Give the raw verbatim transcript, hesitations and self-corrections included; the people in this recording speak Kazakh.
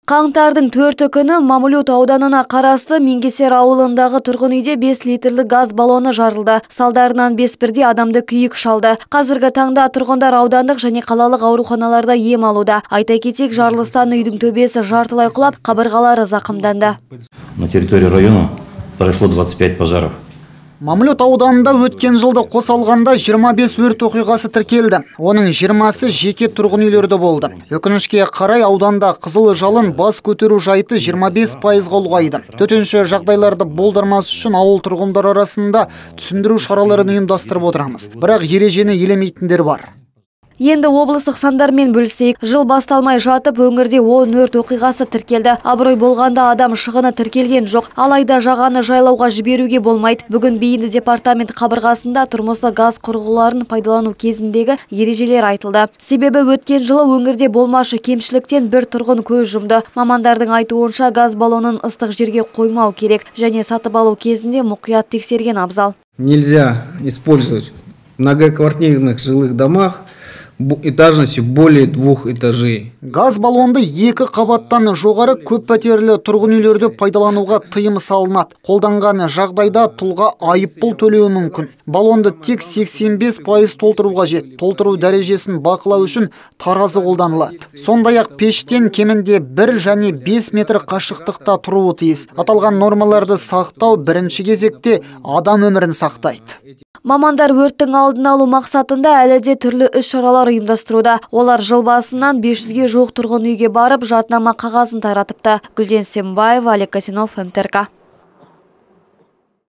Қаңтардың төрті күні Мамлют ауданына қарасты Меңгесер ауылындағы тұрғын үйде бес литрлік газ баллоны жарылды. Салдарынан бес бірдей адамды күйік шалды. Қазіргі таңда тұрғындар аудандық және қалалық ауруханаларда ем алуда. Айта кетейік, жарылыстан үйдің төбесі жартылай құлап, қабырғалары зақымданды. На территории района прошло двадцать пять пожаров. Мамлют ауданында өткен жылды қоса алғанда жиырма бес өрт оқиғасы тіркелді. Оның жиырмасы жеке тұрғын үйлерде болды. Өкінішке қарай ауданда қызыл жалын бас көтеру жайты жиырма бес пайызға ұлғайды. Төтенше жағдайларды болдырмас үшін ауыл тұрғындар арасында түсіндіру шараларын ұйымдастырып отырамыз. Бірақ ережені елемейтіндер бар. Енді облыстық сандармен бөлісейік. Жыл басталмай жатып, өңірде он өрт оқиғасы тіркелді. Абырой болғанда адам шығыны тіркелген жоқ. Алайда жағаны жайлауға жіберуге болмайды. Бүгін бейінді департамент қабырғасында тұрмыстық газ құрылғыларын пайдалану кезіндегі ережелер айтылды. Себебі өткен жылы өңірде болмашы кемшіліктен бір тұрғын көз жұмды. Мамандардың айтуынша газ баллонын ыстық жерге қоймау керек және сатып алу кезінде мұқият тексерген абзал. Нельзя использовать в многоквартирных жилых домах этажностью более двух этажей. Газ баллонды екі қабаттан жоғары көп пәтерлі тұрғын үйлерде пайдалануға тыйым салынады. Қолданған жағдайда тұлға айыппұл төлеуі мүмкін. Баллонды тек сексен бес пайыз толтыру қажет. Толтыру дәрежесін бақылау үшін таразы қолданылады. Сондай-ақ пештен кемінде бір және бес метр қашықтықта тұруы тиіс. Аталған нормаларды сақтау бірінші кезекте адам өмірін сақтайды. Мамандар өрттің алдын алу мақсатында әлі де түрлі іс-шаралар ұйымдастыруда. Олар жыл басынан бес жүзге жуық тұрғын үйге барып, жаднама қағазын таратыпты. Гүлден Сембаева, Олег Косинов, эм тэ эр ка.